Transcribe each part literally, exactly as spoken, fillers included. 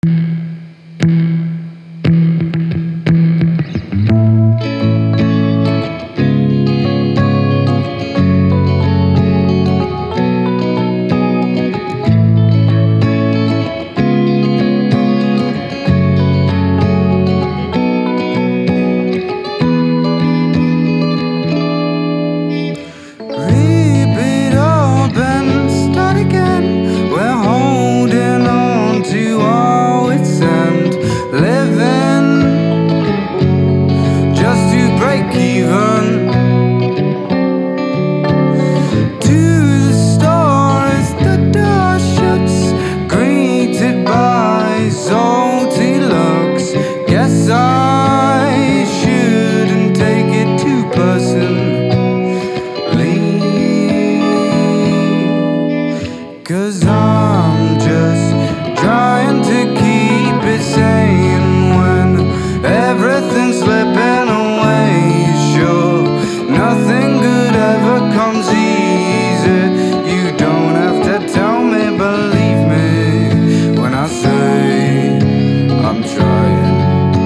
Cause I'm just trying to keep it sane when everything's slipping away. Sure, nothing good ever comes easy. You don't have to tell me, believe me when I say I'm trying.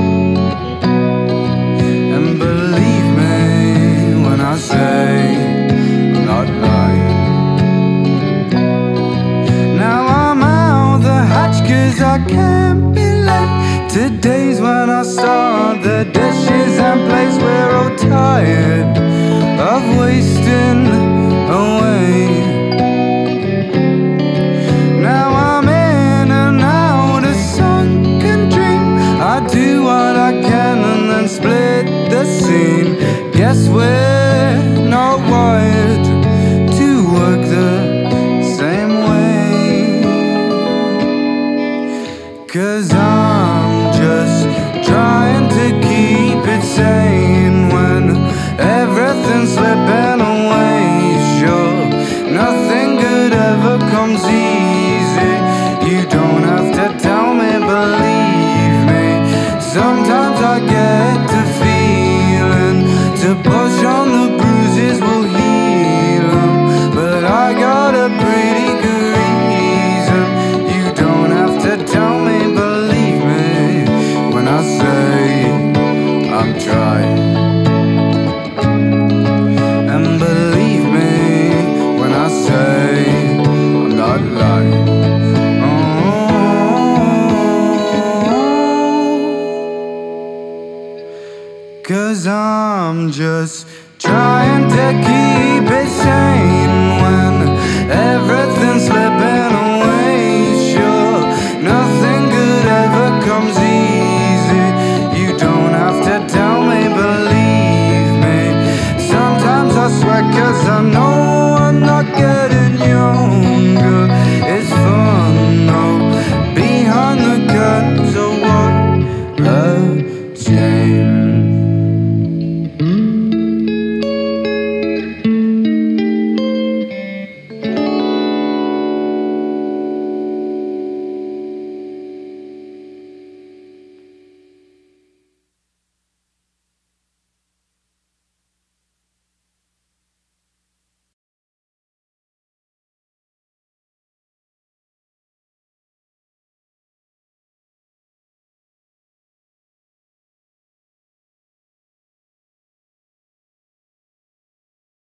And believe me when I say I'm not lying. Cause I can't be late to days when I start the dishes and plates. We're all tired of wasting